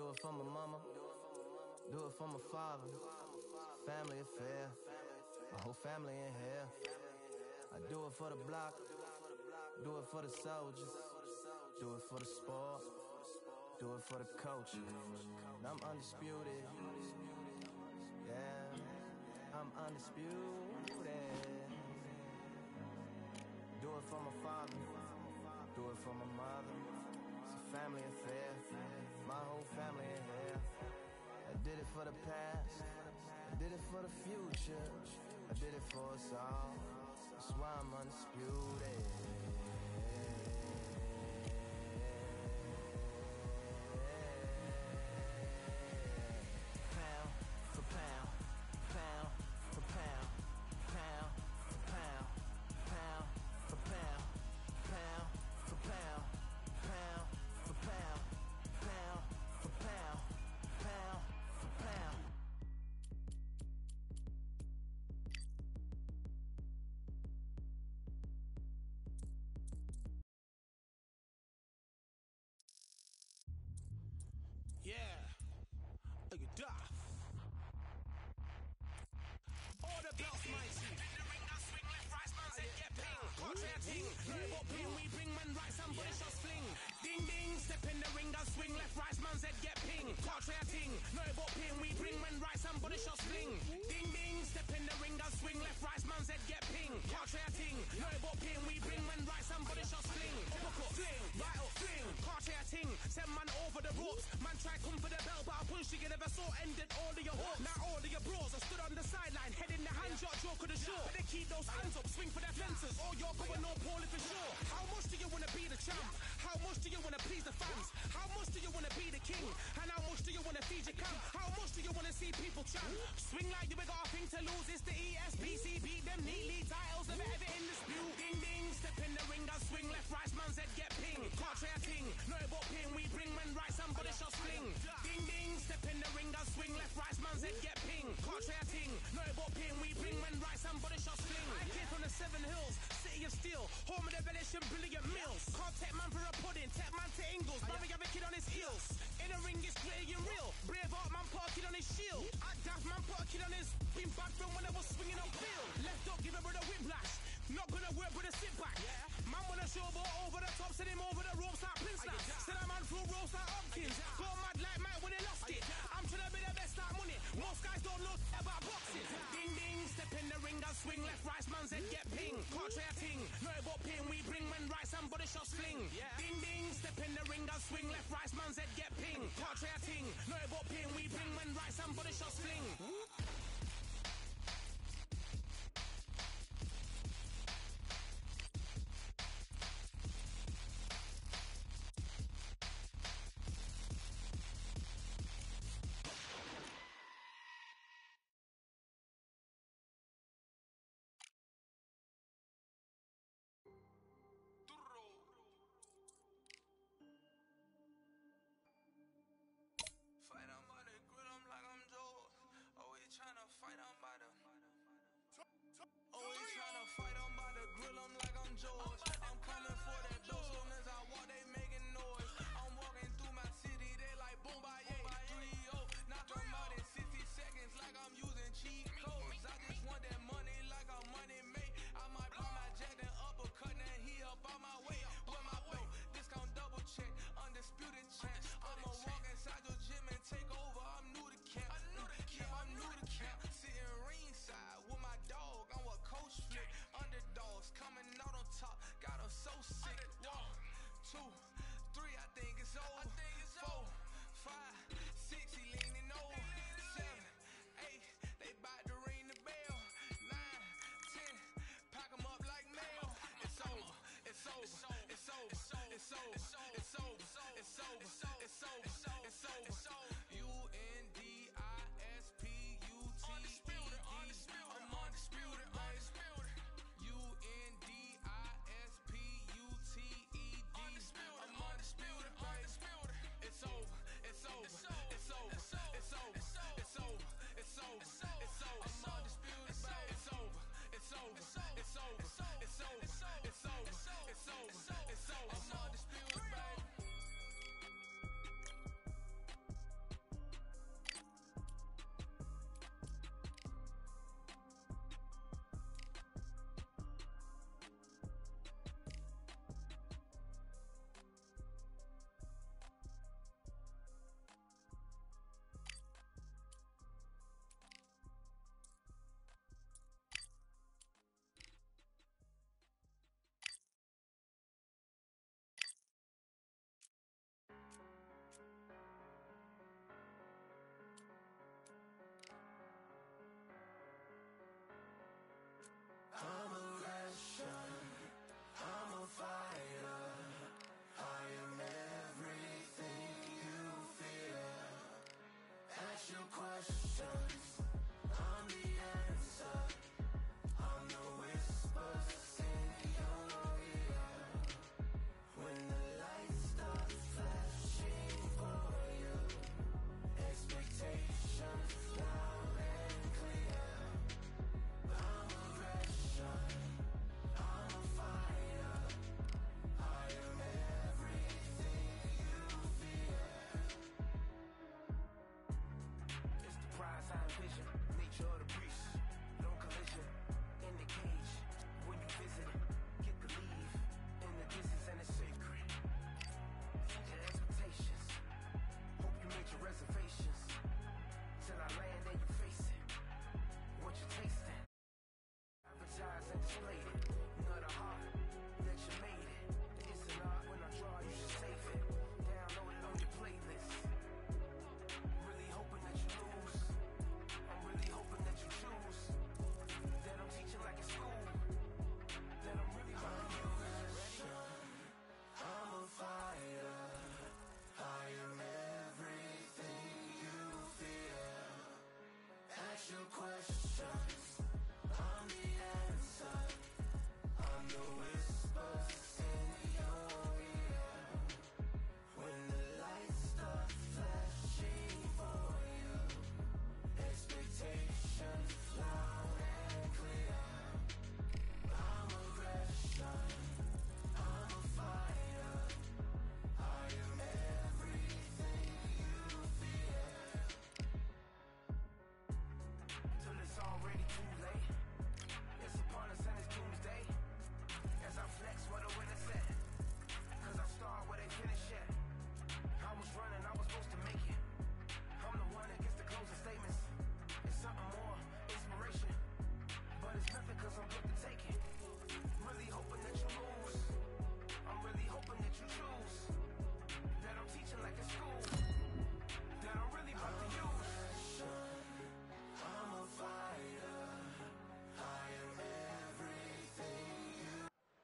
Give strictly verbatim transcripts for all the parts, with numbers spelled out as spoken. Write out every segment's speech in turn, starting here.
Do it for my mama, do it for my father. Family affair, my whole family in here. I do it for the block, do it for the soldiers, do it for the sport, do it for the culture. I'm undisputed, yeah, I'm undisputed. Do it for my father, do it for my mother. It's a family affair, my whole family in here. I did it for the past, I did it for the future, I did it for us all. That's why I'm undisputed. Pound for pound, pound for pound, pound for pound, pound for pound, pound for pound, pound for pound, pound for pound, pound for pound. Yeah, look at that. All the belts, mighty. In the ring, I swing left, right, man said get ping. Contrary ting, no but ping, we bring man right, somebody shot fling. Ding ding, step in the ring, I swing left, right, man said get ping. Contrary ting, no but ping, we bring man right, somebody shot fling. Ding ding, step in the ring, I swing left, right, man said get ping. Contrary ting, no but ping, we bring man right, somebody shot fling. Uppercut, fling, right up, fling. Contrary ting, send man over the ropes. Man try come for the bell, but I punched you, never saw ended all of your hopes. Now all of your bros, I stood on the sideline, head in the hand, shot joke of the show. But they keep those hands up, swing for their fences. Oh, you're going no poorly for sure. How much do you wanna be the champ? How much do you wanna please the fans? How much do you wanna be the king? And how much do you wanna feed your camp? How much do you wanna see people champ? Swing like you ain't got a thing to lose. It's the E S P C, beat them neatly. Titles never ever in dispute. Ding ding, step in the ring, I swing left, right, man said get ping. Can't try a ting, no but ping. We bring men right, somebody shot fling. Ding ding, step in the ring, I swing left, right, man said get ping. Can't try a ting, no but ping. We bring men right, somebody shot fling. I came from the Seven Hills, city of steel, home of the village and brilliant meals. Can't take man for a pudding, take man to Ingles. Brother have a kid on his heels. In the ring it's gritty and real. Brave art man put a kid on his shield. At Daft man put a kid on his. Been back from when I was swinging on field. Left up, give a brother whiplash. Not gonna work with a sit back. Yeah. Man wanna show but over the top, send him over the ropes like Prince Lash. Send a man through ropes like Hopkins. Go mad like Mike when he lost it. I'm trying to be the best like money. Most guys don't know about boxing. Ding ding, step in the ring, I swing left, right, man said get ping. Can't try a ting, no but ping. We bring men right, somebody shot fling. Ding ding, step in the ring, I swing left, right, man said get ping. Can't try a ting, no but ping. We bring men right, somebody shot fling. questions, I'm the answer. I'm the whispers in your ear. When the lights start flashing for you, expectations loud and clear. I'm aggression, I'm a fighter. I am everything you fear. It's the prize I envision, nature of the beast. No collision, in the cage. When you visit, get the leave. In the distance and it's sacred. Set your expectations. Hope you made your reservations. Till I land and you face it. What you tasting? Advertise and display it. Not a heart that you made it. It's an art when I draw, you should save it. Download it on your playlist. Really hoping that you lose. I'm really hoping that you choose. That I'm teaching like in school. That I'm really hard to use. I'm a fighter. I am everything you fear. Ask your questions. I'm the answer. I'm the whispers in your ear. When the lights start flashing for you, expectations loud and clear. I'm aggression, I'm a fighter. I am everything you fear. Till it's already too late. It's upon us and it's doomsday. As I flex where the winner set. Cause I start where they finish yet. I was running, I was supposed to make it. I'm the one that gets the closing statements. It's something more, inspiration. But it's nothing cause I'm good to take it. Really hoping that you lose. I'm really hoping that you choose. That I'm teaching like in school. That I'm really about to use. I'm a fighter. I am everything you.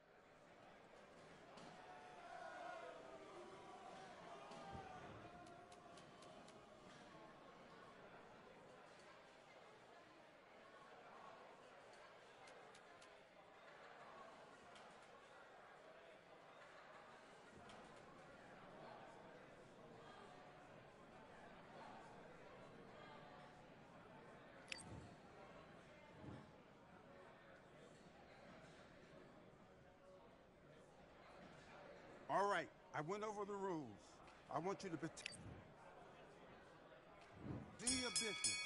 All right, I went over the rules. I want you to be. Do your business.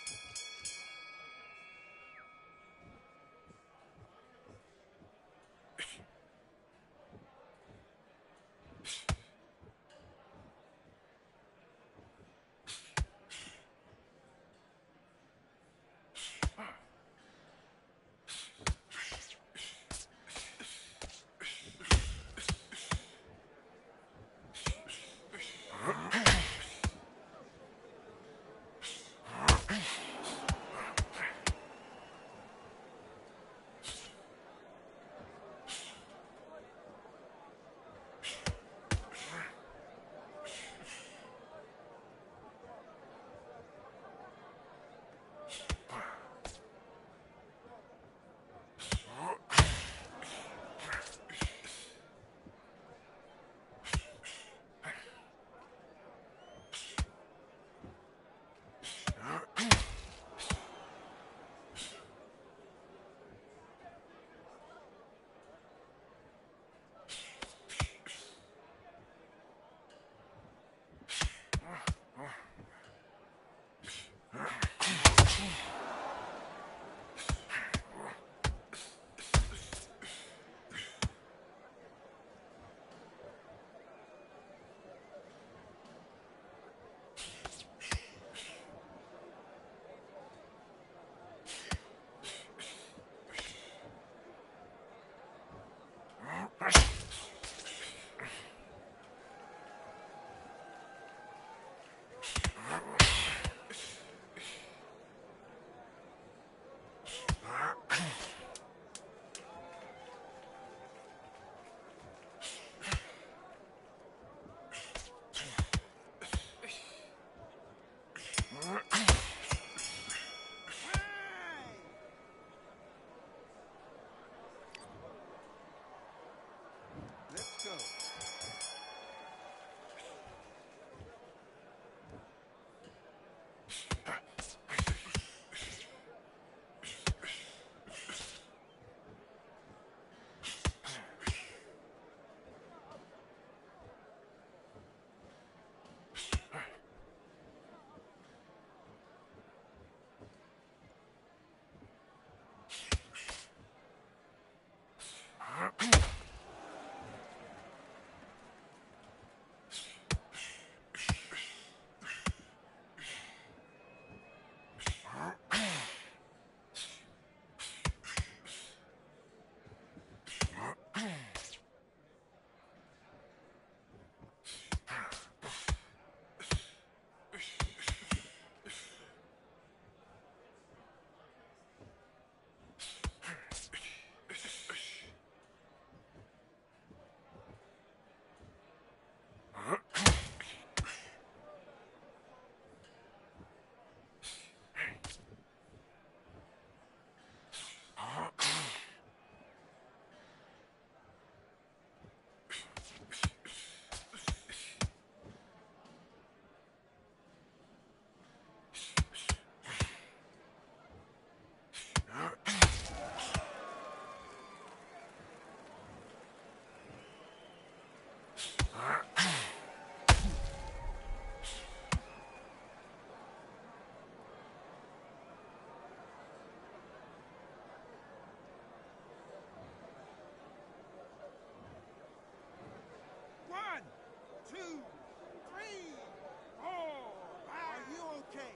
two, three, four, five. Are you okay?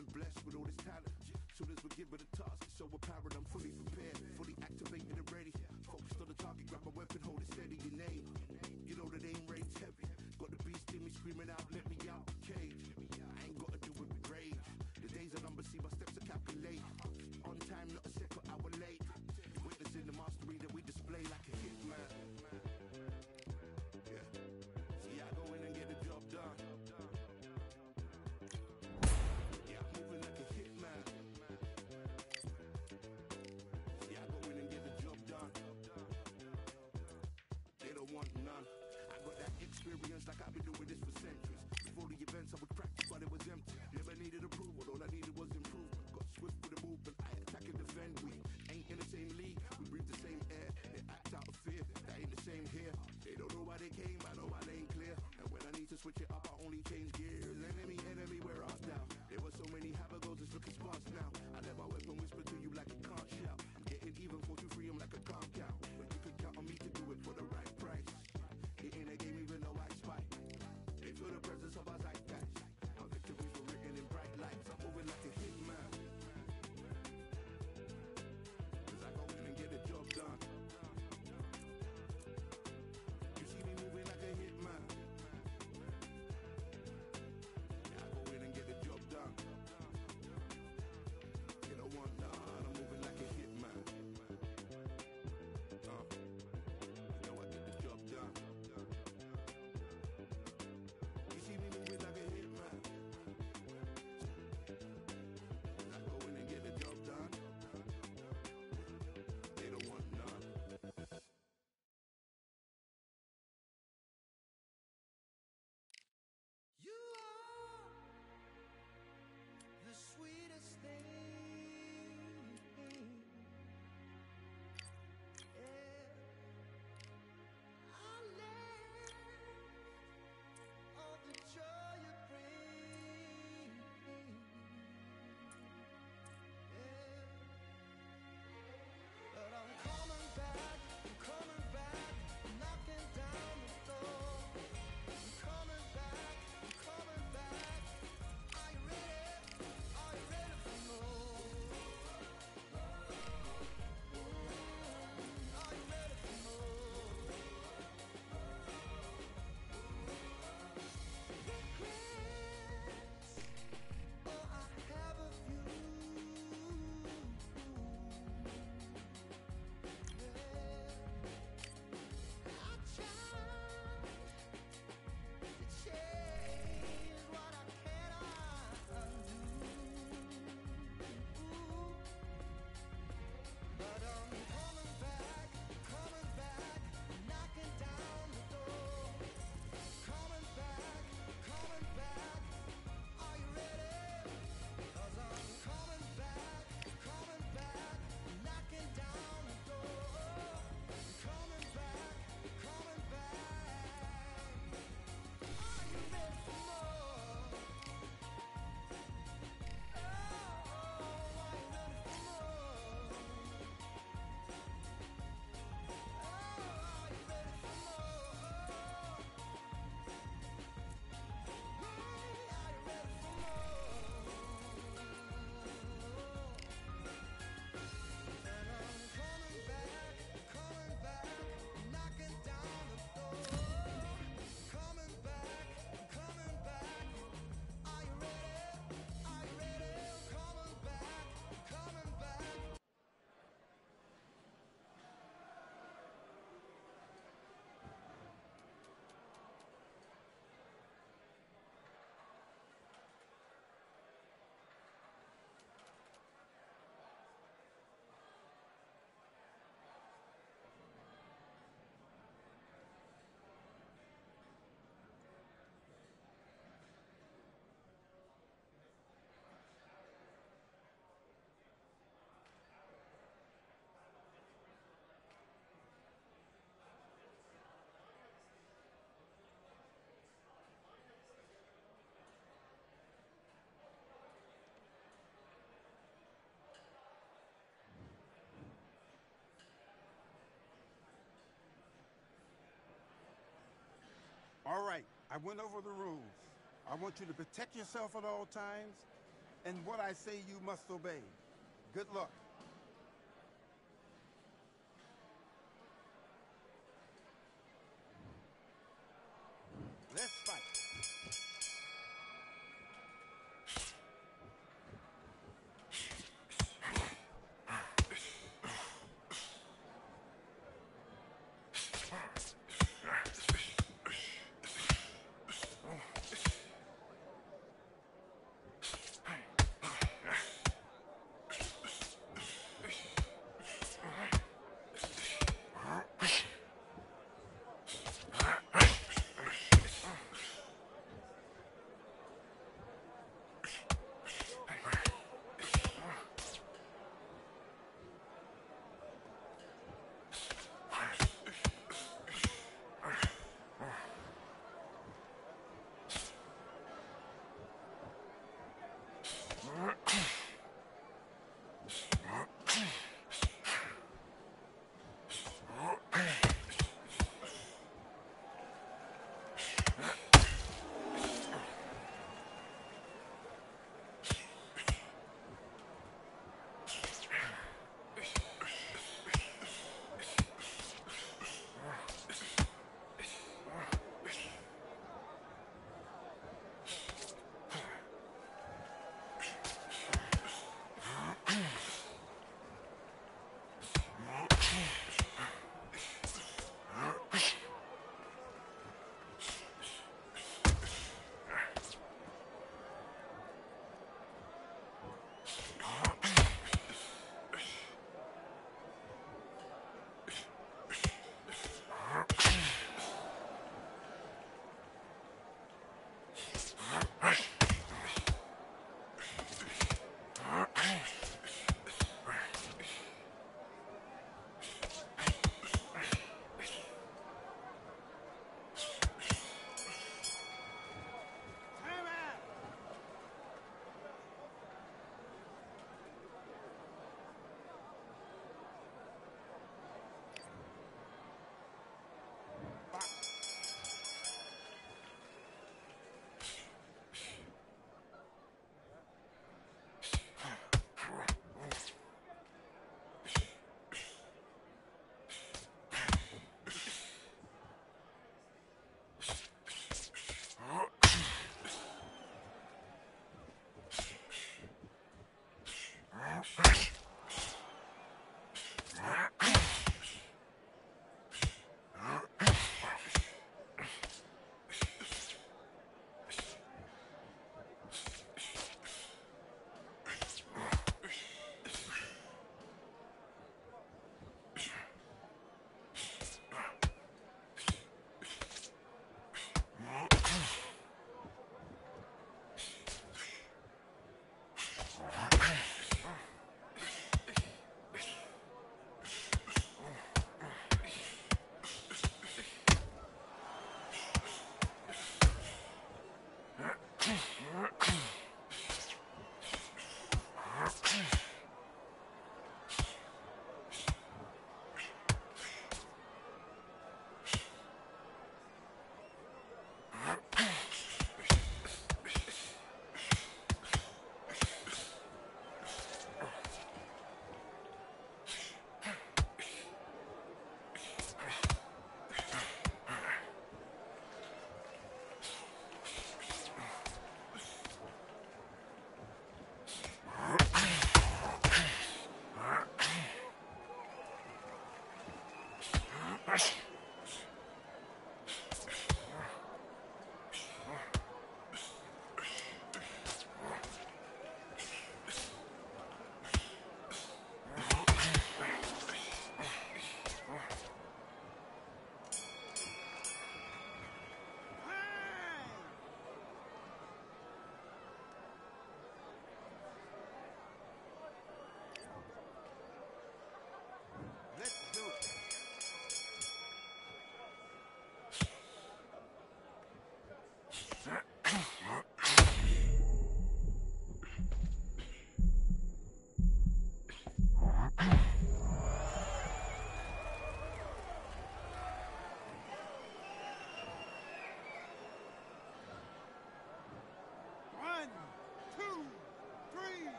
been blessed with all this talent. Soon as we give it a task, it's so apparent I'm fully prepared, fully activated and ready. Focused on the target, grab my weapon, hold it steady, your name. You know that aim rain's heavy. Got the beast in me screaming out, let me out the cage. I ain't gotta do it with rage. The days are numbered, see my steps are calculated. On time, not a second hour late. Witnessing the mastery that we display like a hitman. Yeah. See, I go in and get the job done. Yeah, I'm moving like a hitman. See, I go in and get the job done. They don't want none. I got that experience like I've been doing this for centuries. Before the events I would practice, but it was empty. Never needed approval, all I needed was improvement. Got swift with the movement, I attack and defend. We ain't in the same league, we breathe the same air. They act out of fear, that ain't the same here. They don't know why they came, I know why they ain't clear. And when I need to switch it up, I only change gears. Enemy, enemy, where art thou? There were so many habagos, it's looking sparse now. I let my weapon whisper to you like it can't shout. I'm getting even, four to three, I'm like a calm count. But you can count on me to do it for the right price. It ain't a game even though I spy. They feel the presence of our zeitgeist. Our victories were written in bright lights. I'm moving like a hitman. Cause I go in and get the job done. You see me moving like a hitman. Yeah, I go in and get the job done. You don't want none, I'm moving like a hitman. Uh, you know I get the job done. You see me moving like a hitman. I go in and get the job done. They don't want none. You are the sweetest thing. Yeah. I live on the joy you bring. Yeah. But I'm coming back, I'm coming back, knocking down the door. I'm coming back, I'm coming back. Are you ready? Are you ready for more? Are you ready for more? Regrets, oh, I have a few. Yeah. I tried to change what I cannot undo. But I'm coming back, coming back, knocking down the door. Coming back, coming back, are you ready? 'Cause I'm coming back, coming back, knocking down the door. Coming back, coming back. Are you ready for more? Oh, are you ready for more? Oh, are you ready for more? Hey, are you ready for more? And I'm coming back, coming back, knocking down the door. Coming back, coming back. Are you ready? Are you ready? Coming back, coming back. All right, I went over the rules. I want you to protect yourself at all times. And what I say you must obey. Good luck. Let's fight.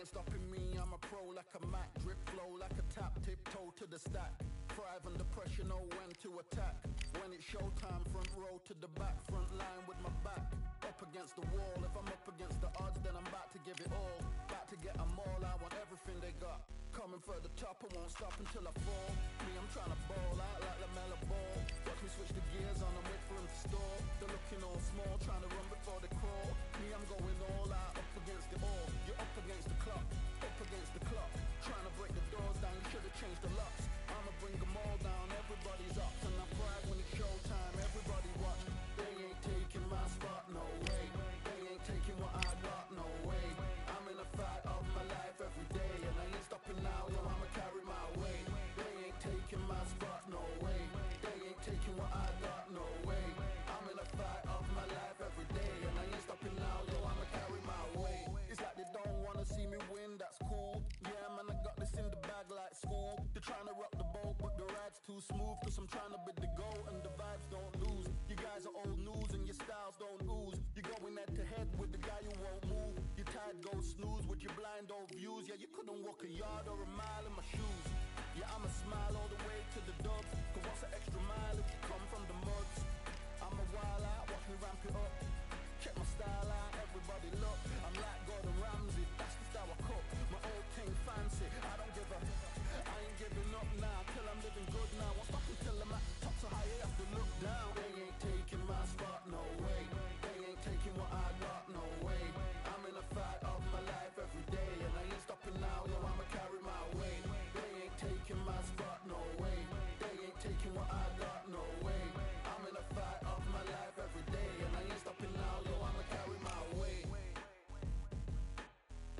stopping me, I'm a pro like a Mac. Drip flow like a tap, tiptoe to the stack. Thrive under pressure, know when to attack. When it's showtime, front row to the back. Front line with my back up against the wall. If I'm up against the odds, then I'm about to give it all. About to get them all, I want everything they got. Coming for the top, I won't stop until I fall. Me, I'm trying to ball out like LaMelo Ball. Watch me switch the gears on and wait for him to stall. They're looking all small, trying to run before they crawl. Me, I'm going all out, up against it all. You're up against the clock, up against the clock. Trying to break the doors down, you should've changed the locks. I'ma bring them all down, everybody's up. And I pride when it's showtime, everybody watch. They ain't taking my spot, no way. They ain't taking what I got, no way. I'm in a fight of my life every day, and I ain't stopping now, yo, I'ma carry my weight. They ain't taking my spot, no way. They ain't taking what I got, no way. I'm in a fight of my life every day, and I ain't stopping now, yo, I'ma carry my weight. It's like they don't wanna see me win, that's cool. Yeah, man, I got this in the bag like school. They're trying to rock the boat, but the ride's too smooth. Cause I'm trying to bid the goal, and the vibes don't lose. You guys are old news, and your styles don't ooze. You're going head to head with the guy who won't move. Your tide goes snooze with your blind old views. Yeah, you couldn't walk a yard or a mile in my shoes. Yeah, I'ma smile all the way to the dubs. Cause what's an extra mile if you come from the muds? I'm a wild out, watch me ramp it up. Check my style out, everybody look. I'm like Gordon Ramsay, that's the style I cook. My old thing fancy, I don't give a. I ain't giving up now, till I'm living good now. Won't stop until I'm at top so high, I have to look down. They ain't taking my spot, no way. They ain't taking what I got, no way. I'm in a fight of my life every day, and I ain't stopping now, yo, I'ma carry my weight. They ain't taking my spot, no way. They ain't taking what I got, no way. I'm in a fight of my life every day, and I ain't stopping now, yo, I'ma carry my weight.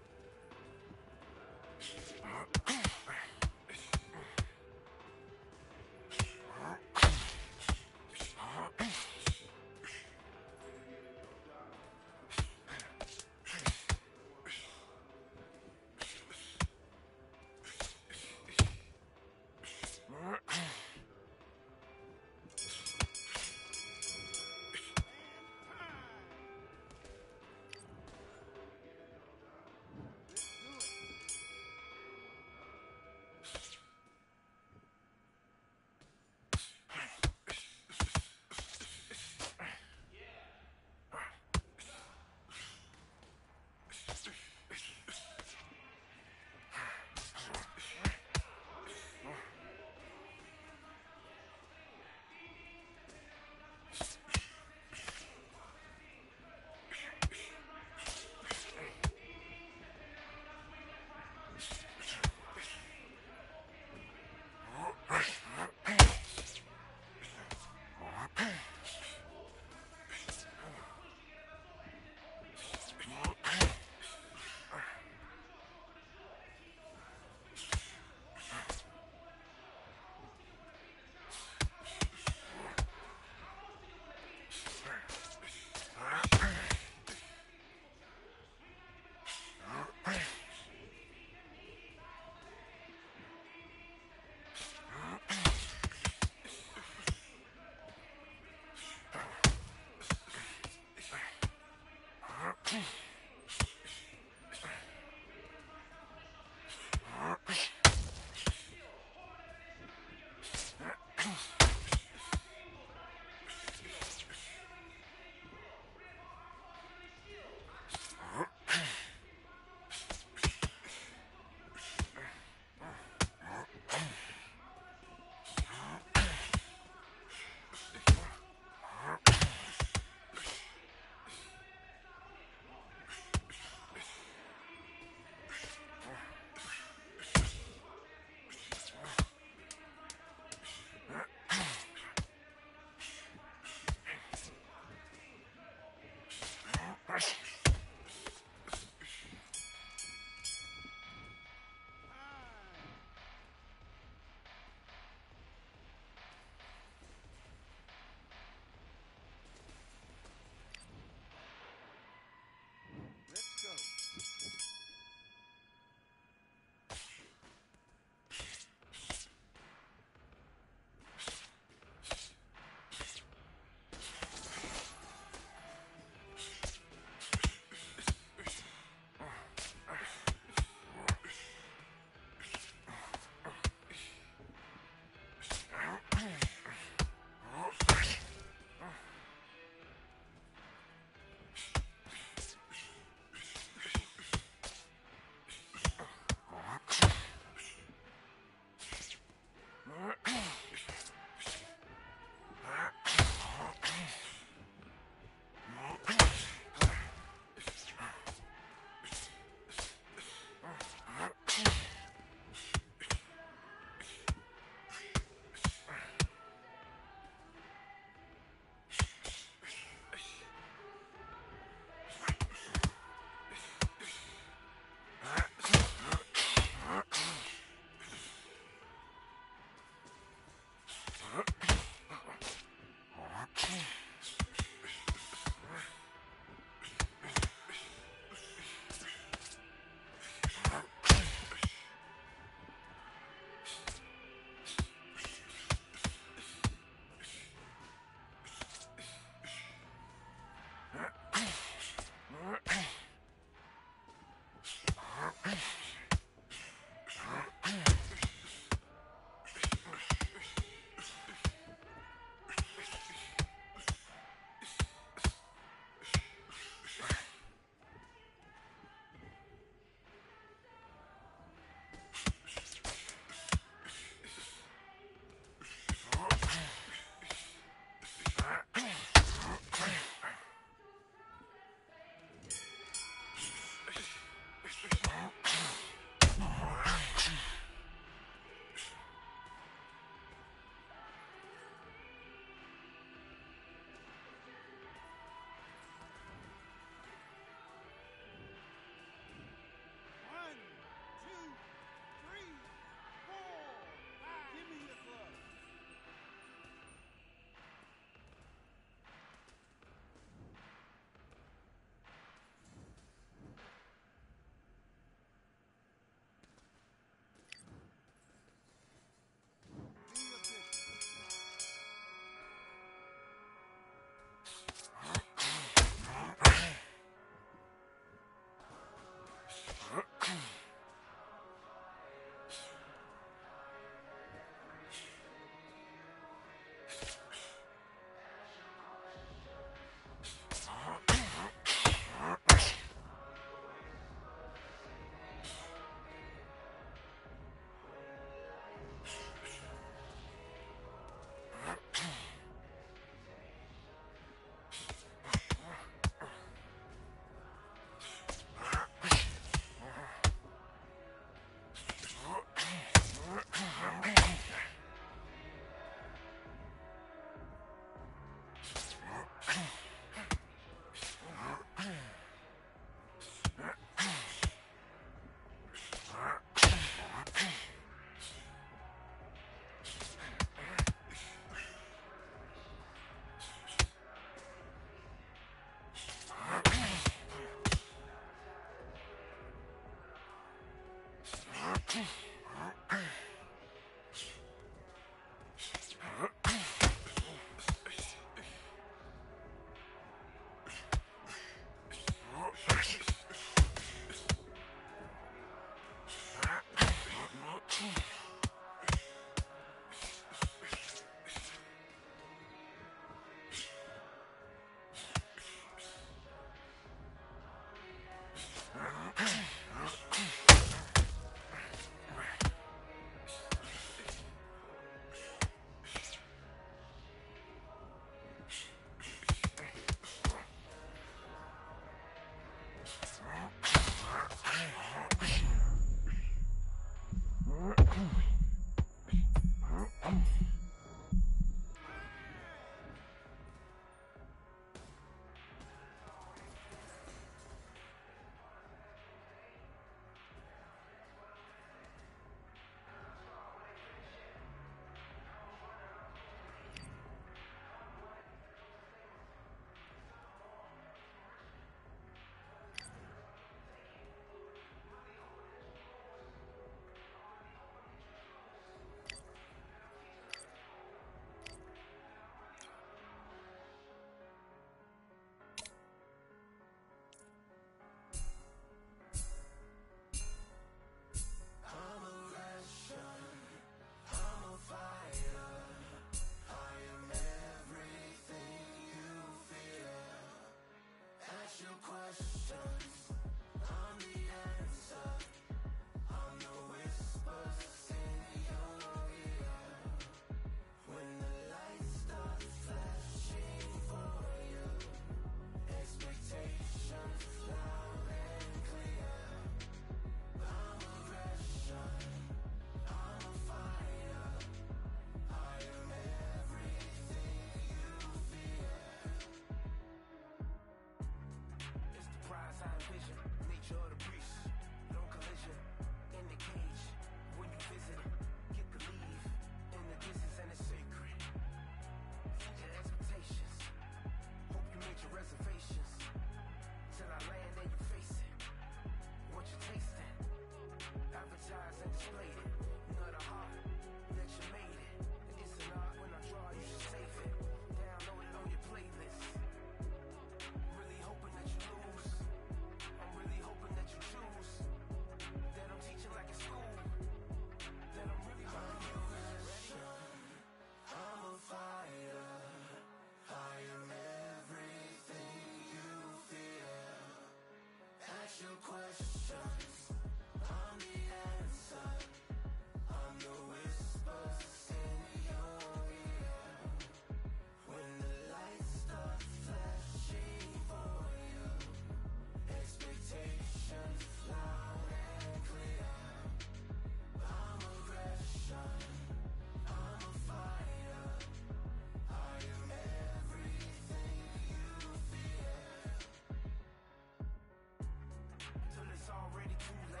Till it's already too late.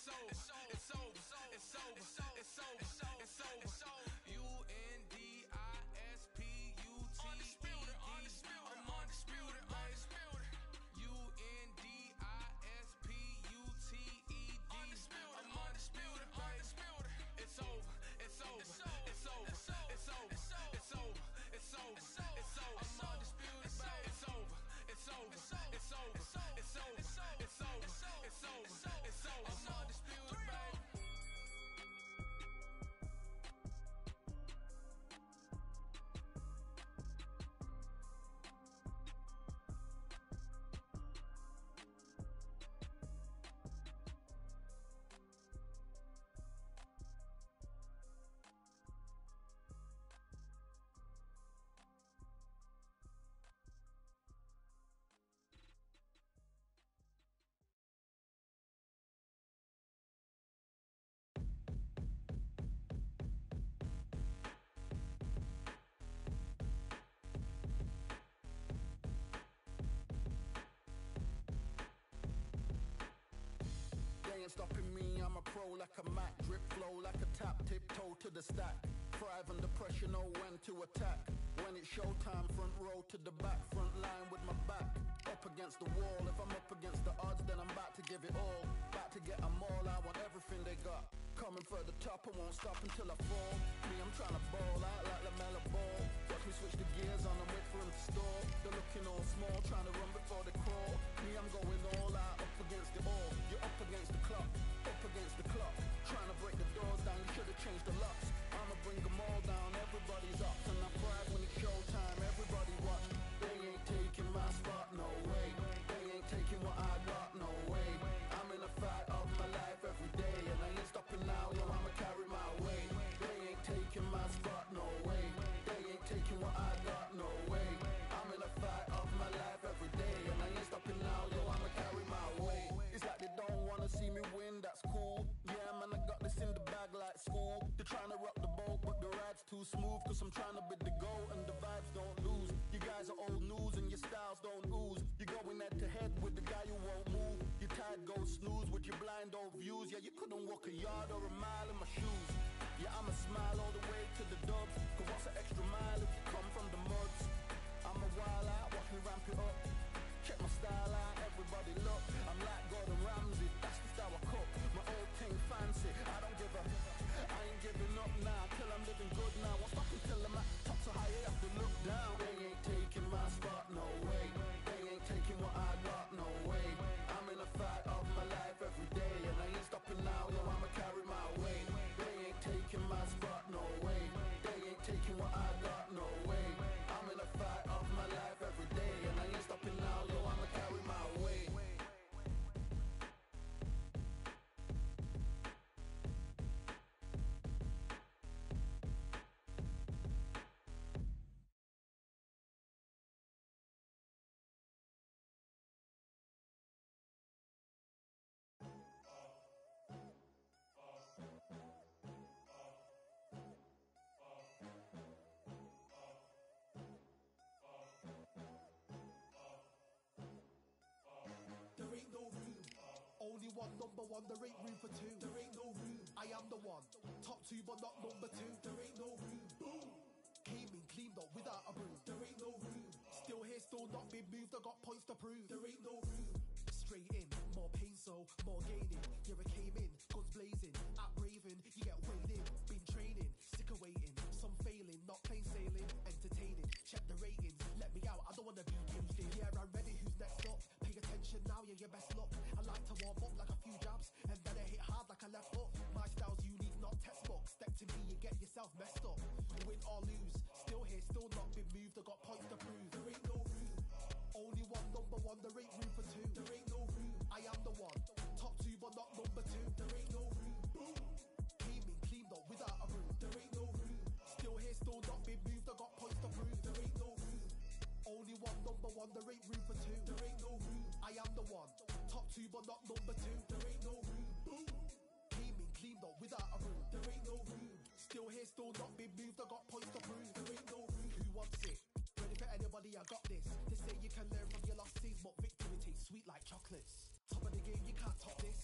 over, it's over, it's over, it's over, it's over, it's over. U N D I S P U T E D. I'm undisputed, undisputed. U N D I S P U T E D. I'm undisputed, undisputed. It's over, it's over, it's over, it's over, it's over, it's over, it's over, it's over. I'm undisputed, babe. It's over, it's over, it's over, it's over, it's over, it's over, it's over, it's over. I'm undisputed, babe. They ain't stopping me, I'm a pro like a Mac. Drip flow like a tap, tiptoe to the stack. Thrive under pressure, know when to attack. When it's showtime, front row to the back. Front line with my back up against the wall. If I'm up against the odds, then I'm about to give it all. About to get them all, I want everything they got. Coming for the top, I won't stop until I fall. Me, I'm trying to ball out like the Mela ball. Watch me switch the gears on and wait for him to stall. They're looking all small, trying to run before they crawl. Me, I'm going all out, up against it all. You're up against the clock, up against the clock. Trying to break the doors down, you should've changed the locks. I'ma bring them all down, everybody's up. And I pride when it's showtime, everybody watch. They ain't taking my spot, no way. They ain't taking what I got, no way. I'm in a fight of my life every day, and I ain't stopping now, yo, I'ma carry my weight. They ain't taking my spot, no way. They ain't taking what I got, no way. I'm in a fight of my life every day, and I ain't stopping now, yo, I'ma carry my weight. It's like they don't wanna see me win, that's cool. Yeah, man, I got this in the bag like school. They're trying to rock the boat, but the ride's too smooth. Cause I'm trying to bid the go, and the vibes don't lose. You guys are old news, and your styles don't ooze. You're going head to head with the guy who won't move. Your tide goes snooze with your blind old views. Yeah, you couldn't walk a yard or a mile in my shoes. Yeah, I'ma smile all the way to the dubs. Cause what's an extra mile if you come from the muds? I'm a wild out, watch me ramp it up. Check my style out, everybody look. I'm like Gordon Ramsay, that's just how I cook. My old thing fancy, I don't give a. I ain't giving up now, till I'm living good now. Won't stop until I'm at top so high, I have to look down. They ain't taking my spot, no way. They ain't taking what I got, no way. I'm in a fight of my life every day, and I ain't stopping now, yo, I'ma carry my weight. They ain't taking my spot, no way. They ain't taking what I got, no way. I'm in a fight of my life every day, and I ain't stopping now, yo, I'ma carry my weight. There ain't no room. Only one number one, there ain't room for two. There ain't no room. I am the one. Top two, but not number two. There ain't no room. Boom. Came in, cleaned up without a broom. There ain't no room. Still here, still not been moved. I got points to prove. There ain't no room. Straight in, more pain, so more gaining. Yeah, I came in, guns blazing. At Raven, you get weighed in. Been training, sick of waiting. Some failing, not plain sailing. Entertaining, check the ratings. Let me out, I don't wanna be caged in. Yeah, I'm ready, who's next up? Pay attention now, yeah, your best luck. I like to warm up like a few jabs, and then I hit hard like a left hook. My style's unique, not textbook. Step to me, you get yourself messed up. Win or lose, still here, still not been moved. I got points to prove. There ain't no room. Only one number one, there ain't room for two. There ain't no room. I am the one. Top two, but not number two. There ain't no room. Boom. Came in, cleaned up without a broom. There ain't no room. Still here, still not been moved. I got points to prove. There ain't no room. Only one number one, there ain't room for two. There ain't no room. I am the one. Top two, but not number two. There ain't no room. Boom. Came in, cleaned up without a broom. There ain't no room. Still here, still not been moved. I got points to prove. There ain't no room. Who wants it? Ready for anybody? I got this. They say you can learn from your losses, but victory tastes sweet like chocolates. Top of the game, you can't top this. Pair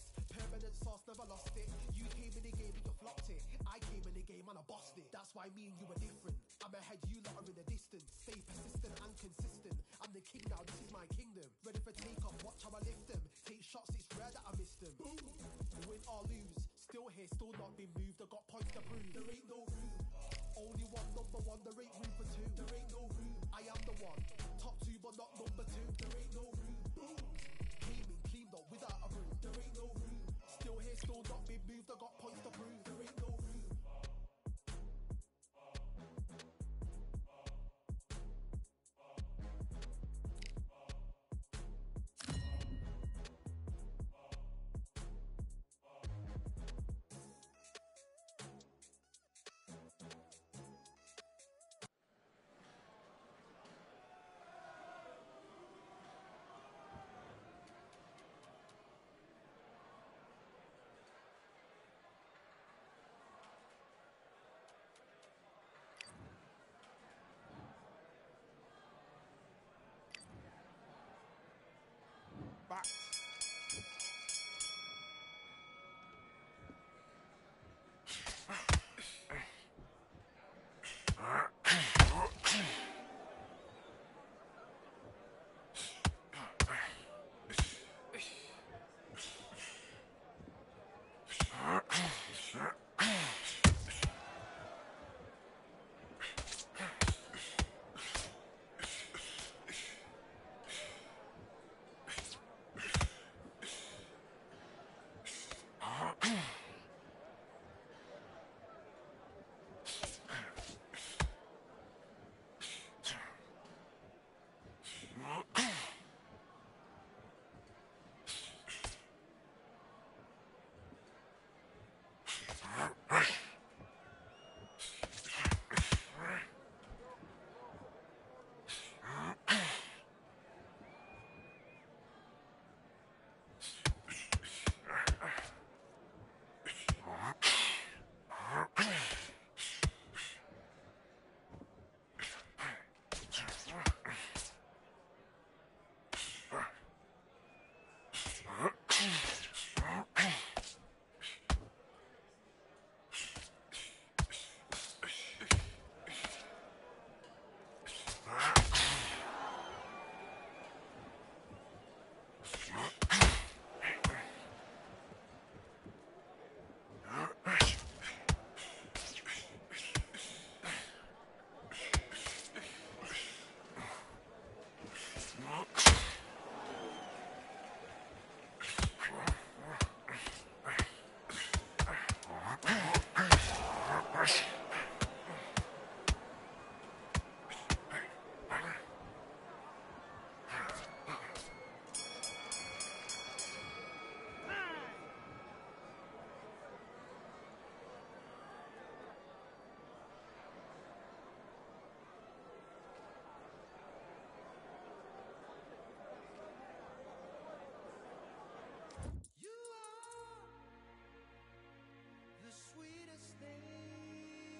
Eminent sauce, never lost it. You came in the game and you flopped it. I came in the game and I bossed it. That's why me and you are different. I'm ahead, you lot are in the distance. Stay persistent and consistent. I'm the king now, this is my kingdom. Ready for takeoff, watch how I lift them. Take shots, it's rare that I miss them. Win or lose, still here, still not been moved. I got points to prove. There ain't no room. Only one, number one, there ain't room for two. There ain't no room. I am the one. Top two, but not number two. There ain't no room. Boom. Came in, cleaned up without a broom. There ain't no room. Still here, still not been moved. I got points to prove. There ain't no room. Back. You are the sweetest thing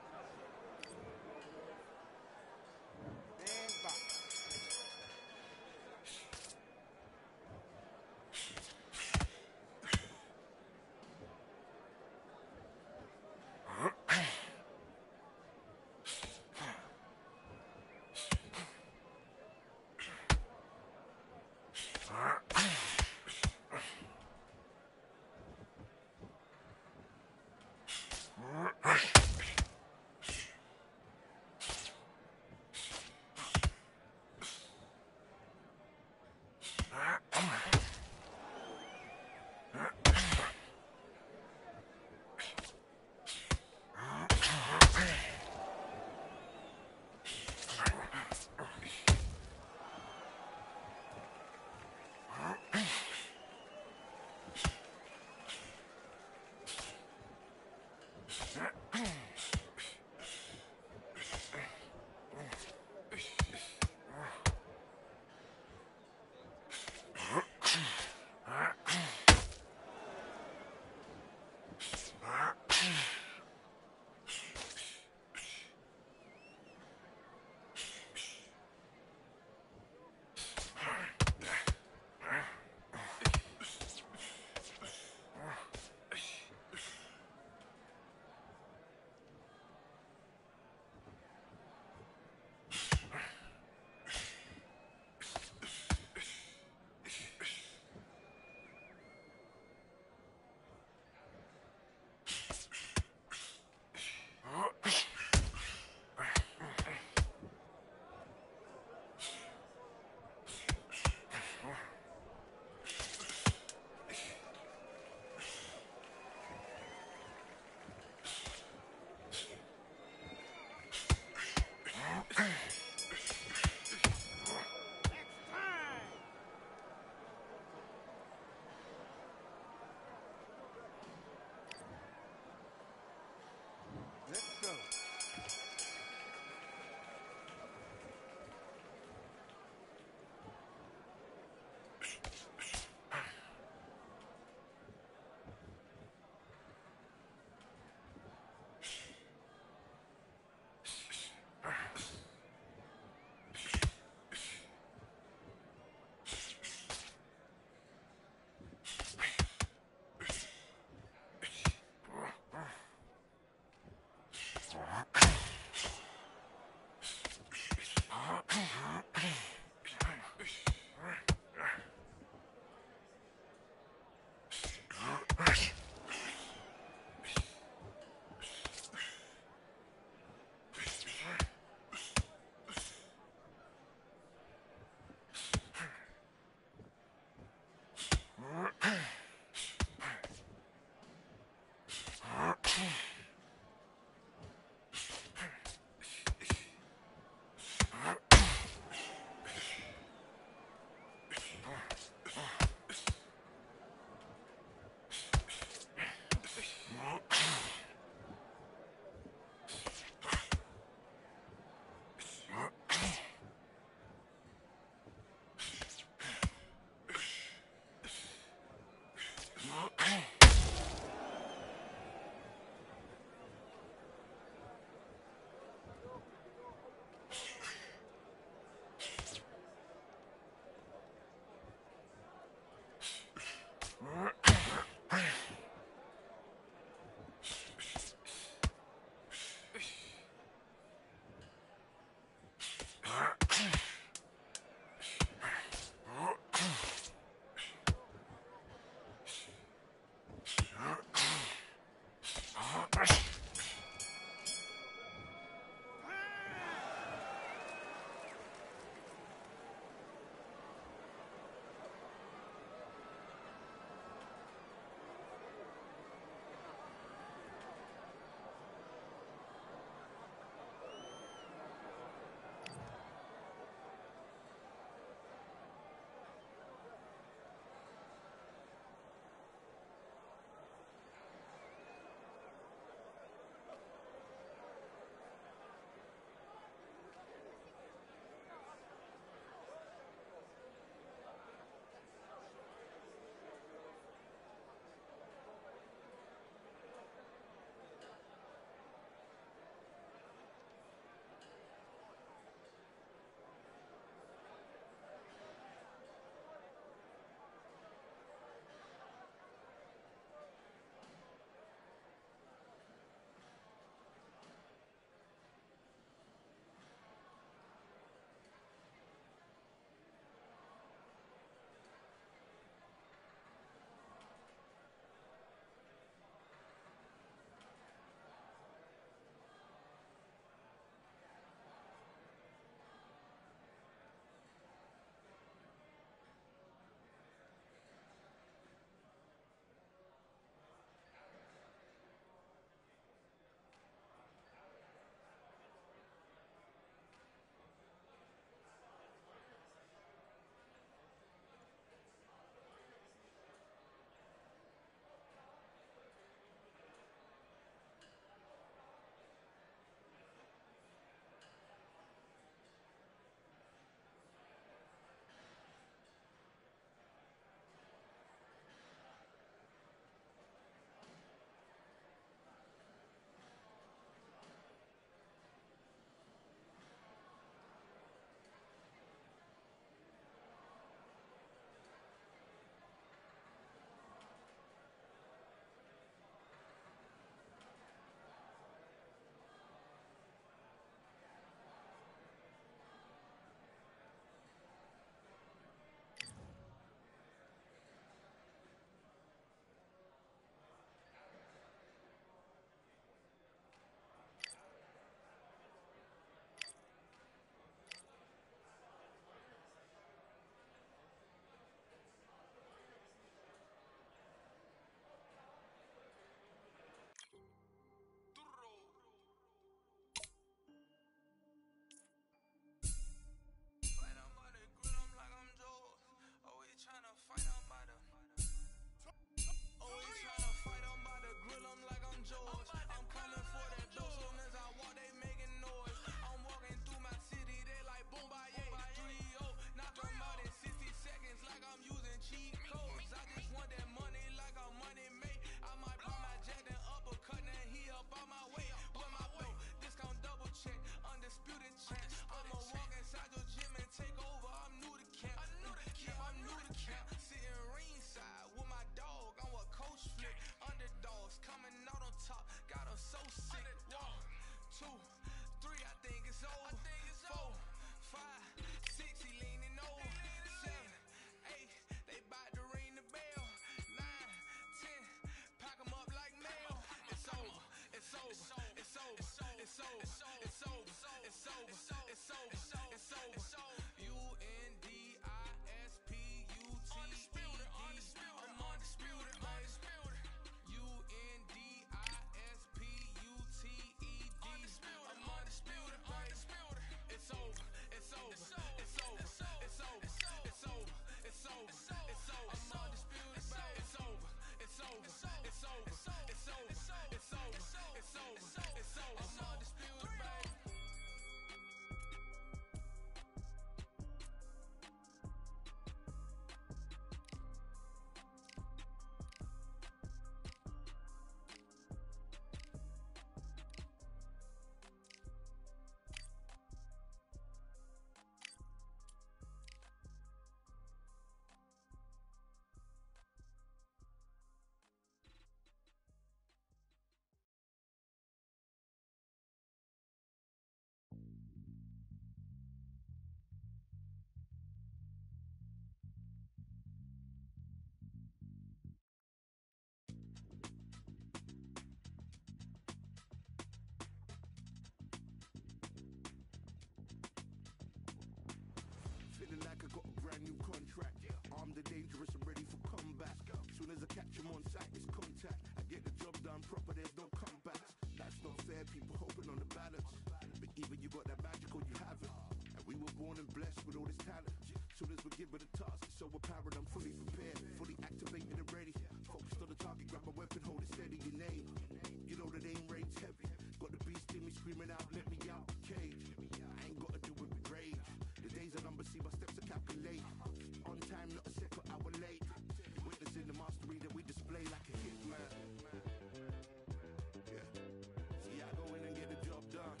brand new contract. Armed and dangerous and ready for combat. Soon as I catch him on sight, it's contact. I get the job done proper, there's no comebacks. That's not fair, people hoping on the balance. But either you got that magic or you haven't. And we were born and blessed with all this talent. Soon as we're given a task, it's so apparent I'm fully prepared, fully activated and ready. Focused on the target, grab my weapon, hold it steady, your name. You know that aim rain's heavy. Got the beast in me screaming out, let me out the cage. I ain't gotta do it with rage. The days are numbered, see my steps are calculate. On time, not a second hour late. Witnessing the mastery that we display like a hitman. Yeah. See, I go in and get the job done.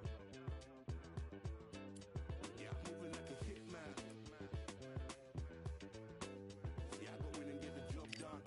Yeah, I'm moving like a hitman. See, I go in and get the job done.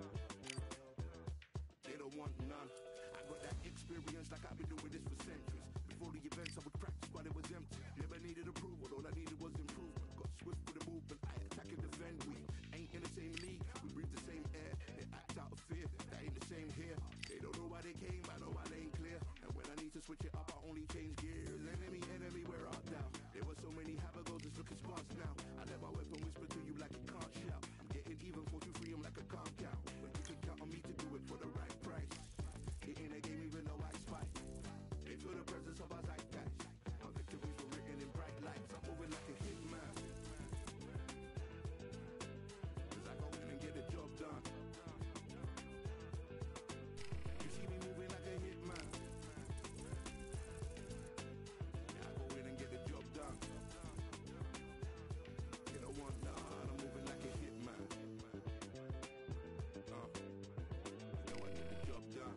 They don't want none. I got that experience like I've been doing this for centuries. Before the events I would practice while it was empty. Never needed approval, all I needed was improvement. Got swift with the movement, I attack and defend. We ain't in the same league, we breathe the same air. They act out of fear, that ain't the same here. They don't know why they came, I know why they ain't clear. And when I need to switch it up, I only change gears. Enemy, enemy, where art thou? There were so many habagos, it's looking sparse now. I let my weapon whisper to you like a can't shout. I'm getting even, force you free, I'm like a calm count. But you can count on me to do it for the right price. It ain't a game even though I spite. They feel the presence of our zeitgeist. Our victories were written in bright lights. I'm moving like a hitman. Cause I go in and get the job done. You see me moving like a hitman. Yeah, I go in and get the job done. You don't want none, I'm moving like a hitman. Uh, you know I get the job done.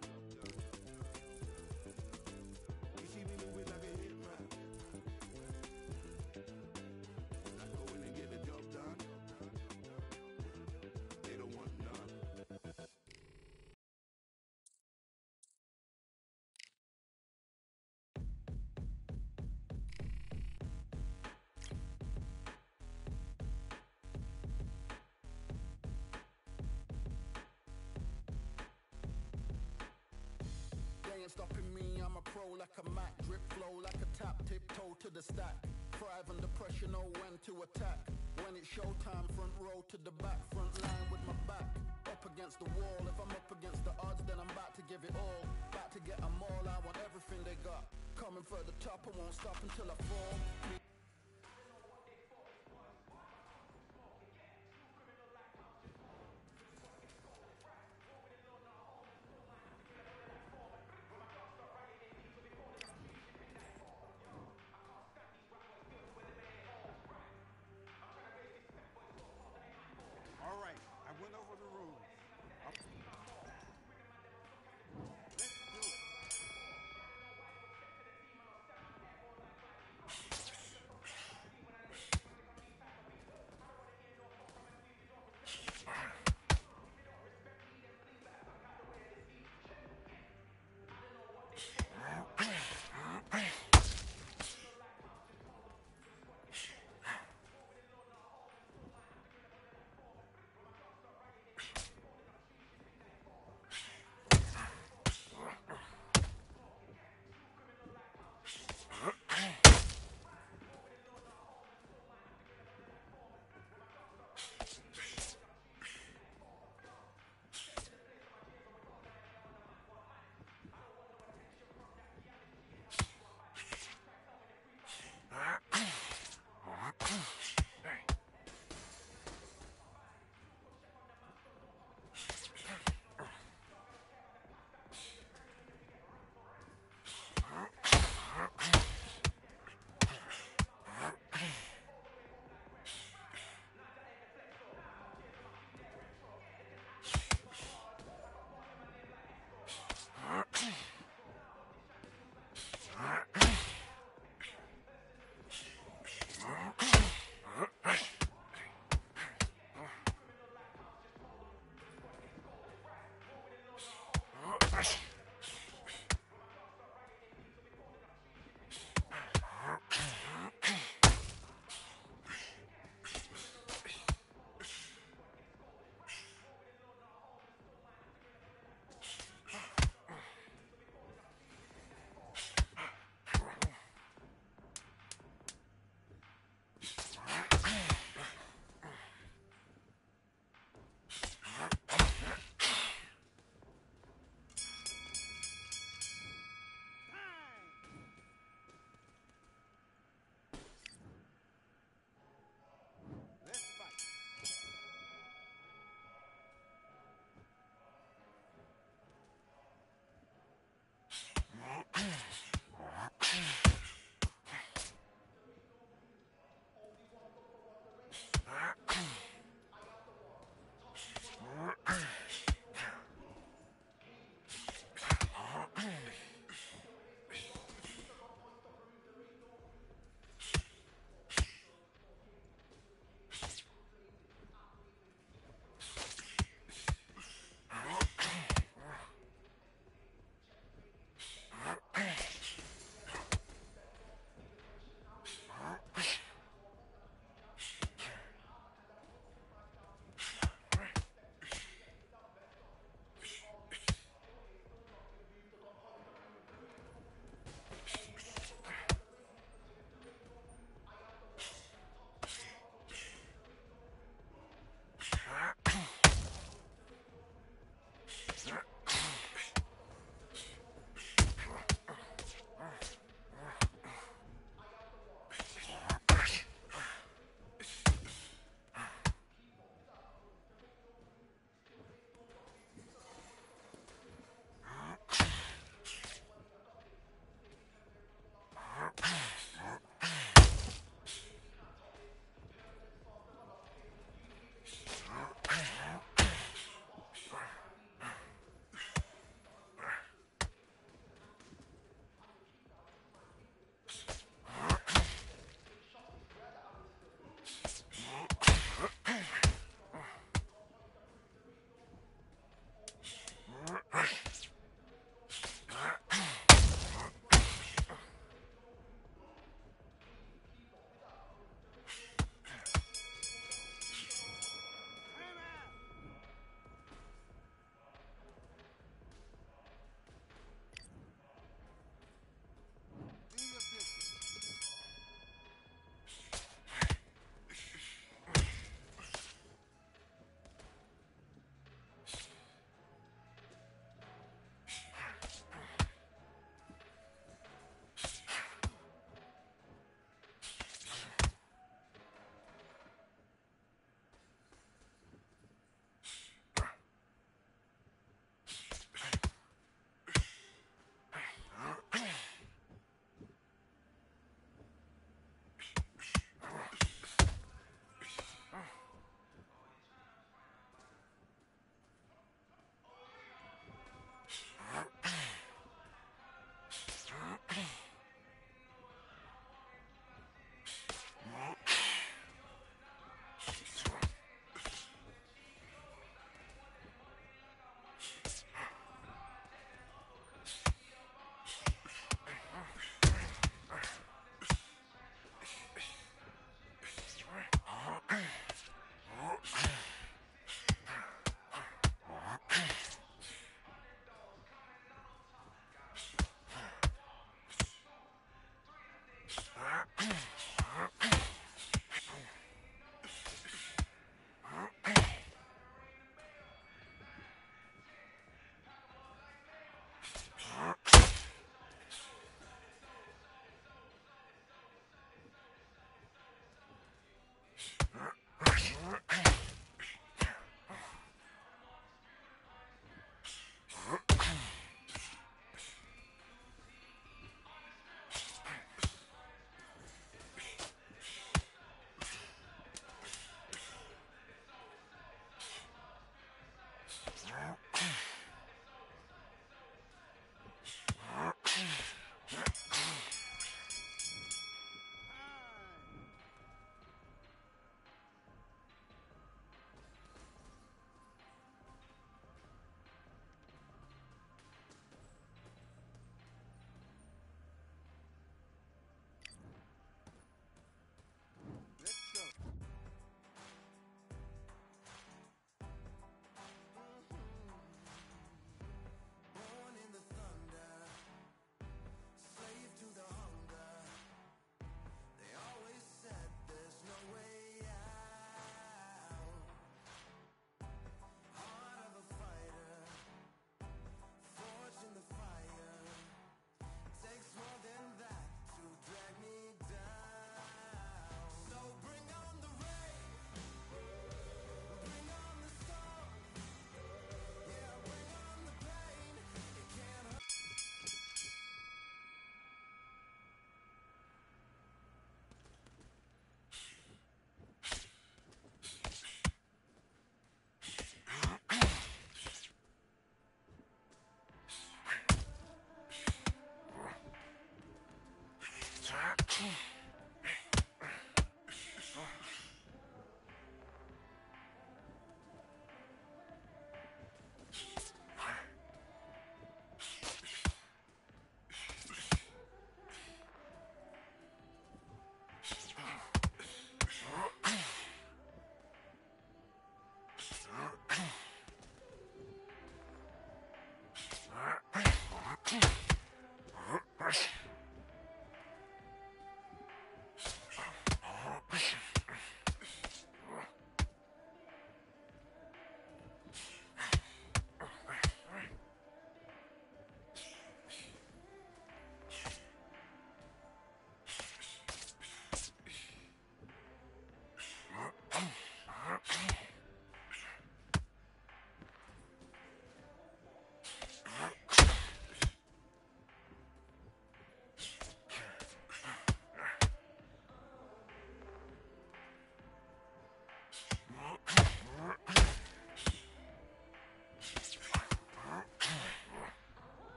You see me moving like a hitman. I go in and get the job done. They don't want none. They ain't stopping me, I'm a pro like a Mac. Drip flow like a tap, tiptoe to the stack. Thrive under pressure, know when to attack. When it's showtime, front row to the back. Front line with my back up against the wall. If I'm up against the odds, then I'm about to give it all. About to get them all, I want everything they got. Coming for the top, I won't stop until I fall. All right, I went over the rules. I'm- Let's do it.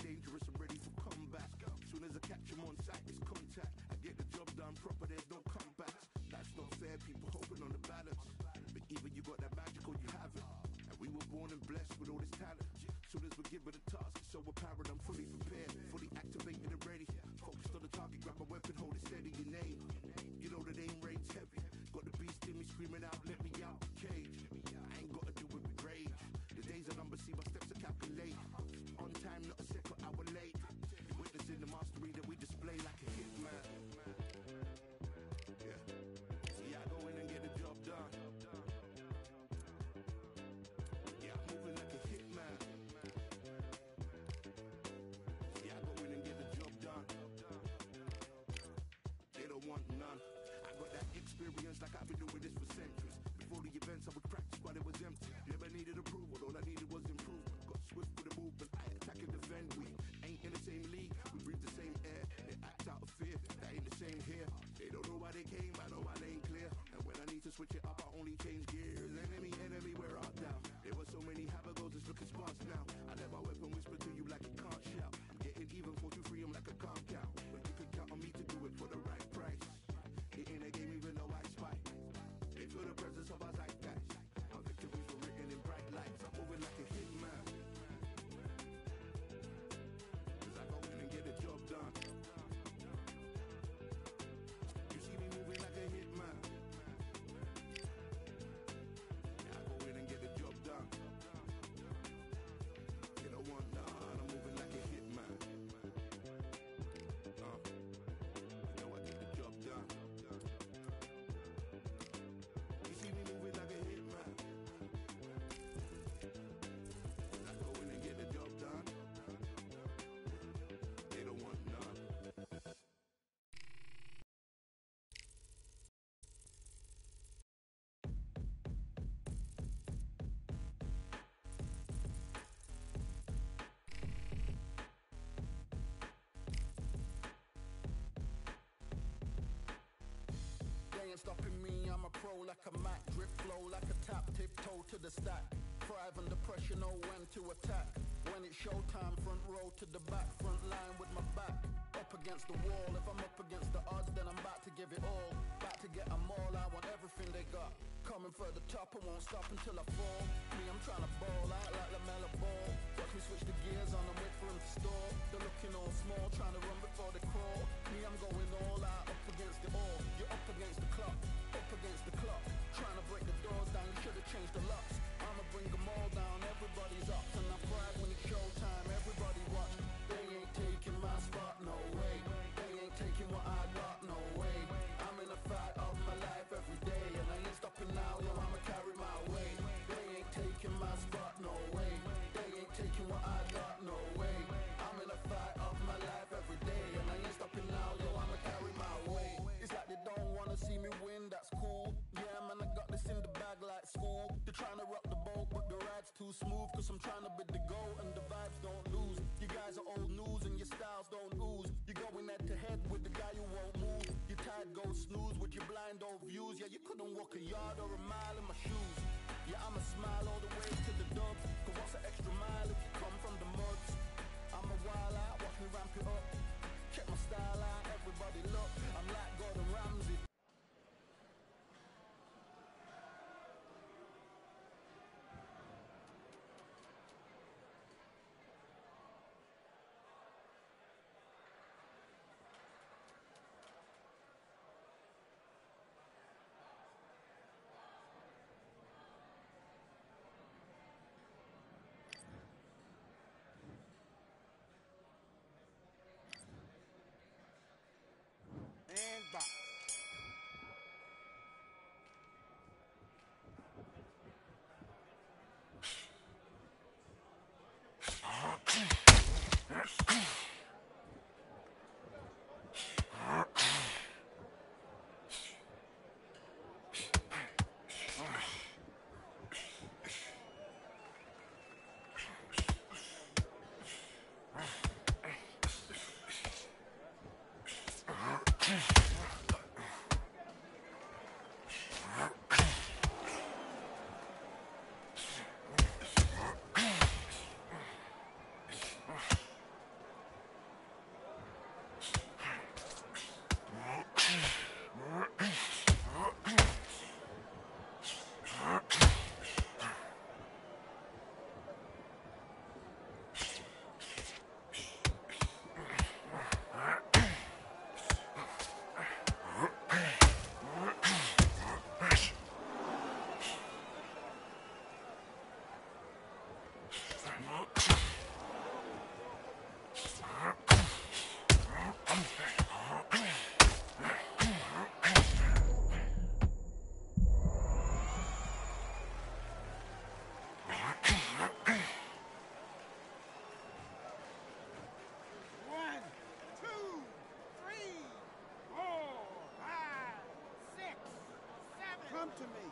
dangerous, I'm ready for combat. Soon as I catch him on sight, it's contact. I get the job done proper, there's no comeback. That's not fair, people hoping on the balance. But either you got that magic or you haven't. And we were born and blessed with all this talent. Soon as we're given a task, it's so apparent I'm fully prepared, fully activated and ready. Focused on the target, grab my weapon, hold it steady, your name. You know that aim rate's heavy. Got the beast in me screaming out, let me out the cage. I ain't gotta do it with rage. The days are numbered, see my steps are calculated. On time, not a second hour late. You're witnessing the mastery that we display like a hitman. Yeah. See, I go in and get the job done. Yeah, I'm moving like a hitman. See, I go in and get the job done. They don't want none. I got that experience like I've been doing this for centuries. Before the events I would practice while it was empty. Never needed approval, all I needed was improvement. Got swift with the movement, I attack and defend. We ain't in the same league, we breathe the same air. They act out of fear, that ain't the same here. They don't know why they came, I know why they ain't clear. And when I need to switch it up, I only change gears. Enemy, enemy, where art thou? There were so many habagos, it's looking sparse now. I let my weapon whisper to you like it can't shout. I'm getting even, four to free, I'm like a calm cow. But you can count on me to do it for the right price. Hitting the game even though I spy. They feel the presence of our zeitgeist. Our victories were written in bright lights. I'm moving like a hitman. Cause I go in and get the job done. You see me moving like a hitman. Yeah, I go in and get the job done. They don't want none. I'm moving like a hitman. Uh, you know I get the job done. You see me moving like a hitman. I go in and get the job done. They don't want none. They ain't stopping me, I'm a pro like a Mac. Drip flow like a tap, tiptoe to the stack. Thrive under pressure, know when to attack. When it's showtime, front row to the back. Front line with my back up against the wall. If I'm up against the odds, then I'm about to give it all. About to get them all, I want everything they got. Coming for the top, I won't stop until I fall. Me, I'm trying to ball out like LaMelo Ball. Watch me switch the gears on and wait for him to stall. They're looking all small, trying to run before they crawl. Me, I'm going all out, up against the all. You're up against the clock, up against the clock. Trying to break the doors down, you should have changed the locks. I'ma bring them all down, everybody's up. And I pride when it's showtime, everybody watch. They ain't taking my spot, no way. They ain't taking what I got, no way. I'm in a fight of my life every day. And I ain't stopping now, yo, I'ma carry my weight. They ain't taking my spot, no way. They ain't taking what I got, no way. I'm in a fight of my life every day. And I ain't stopping now, yo, I'ma carry my weight. It's like they don't wanna see me win, that's cool. Yeah, man, I got this in the bag like school. They're trying to rock the boat, but the ride's too smooth. Cause I'm trying to bid the go and the vibes don't lose. You guys are old news and your styles don't ooze. You're going head to head with the guy who won't move. Your tide goes snooze with your blind old views. Yeah, you couldn't walk a yard or a mile in my shoes. Yeah, I'ma smile all the way to the dubs. Cause what's an extra mile if you come from the muds? I'm a wild out, watch me ramp it up. Check my style out, everybody look. I'm like Gordon Ramsay. to me.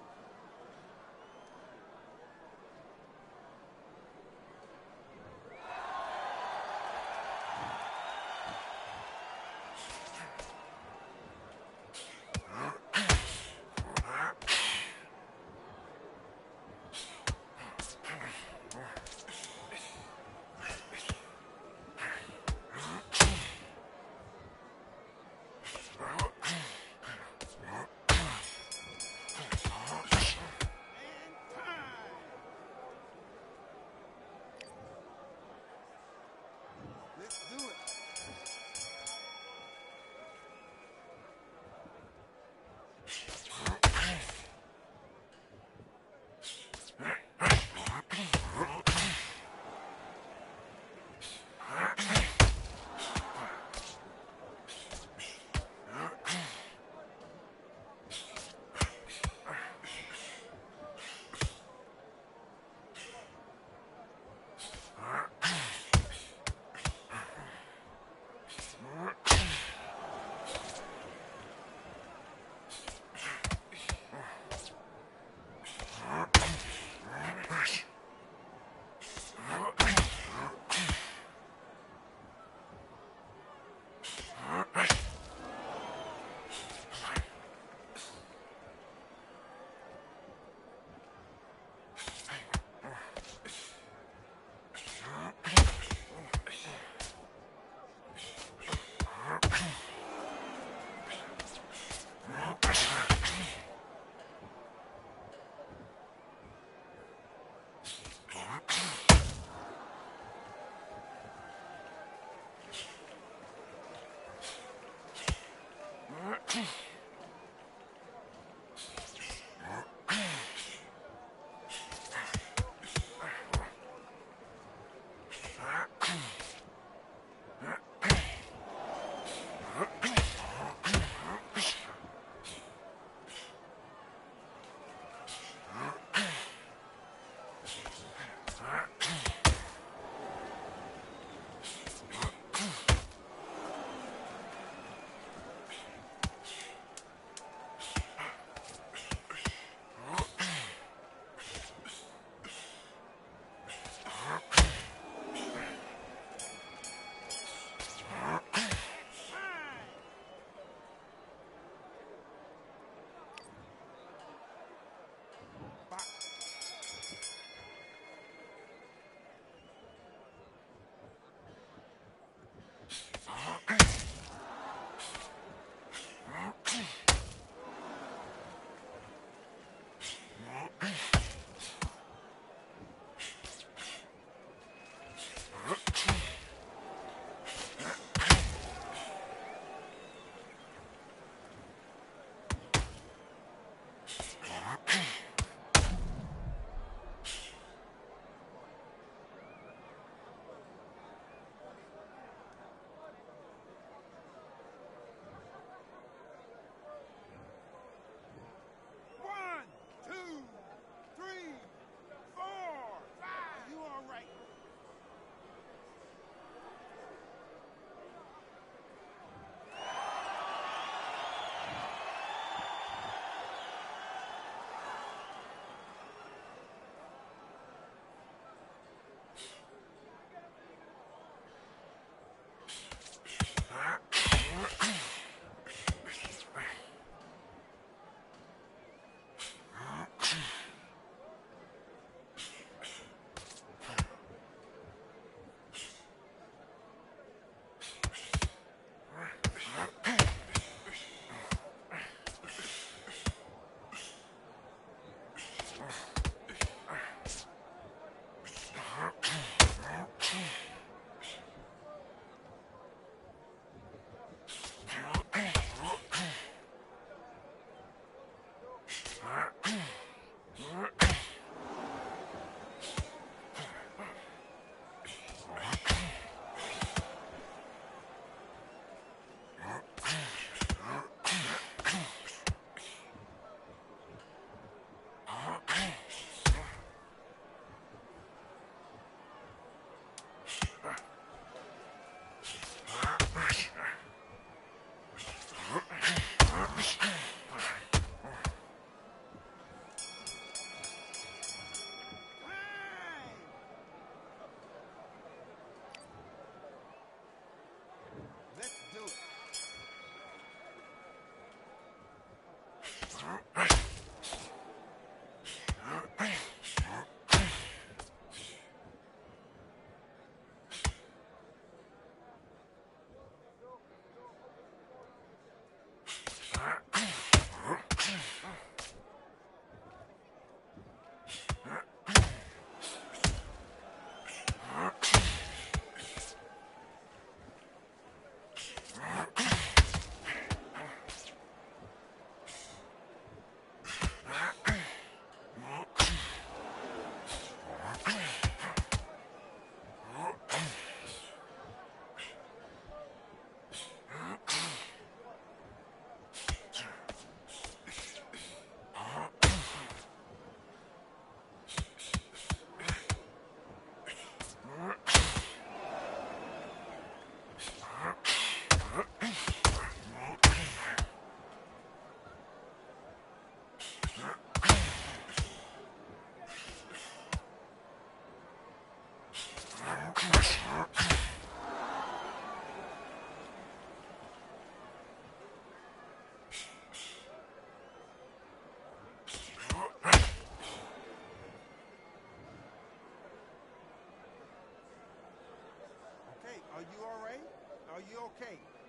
are you okay?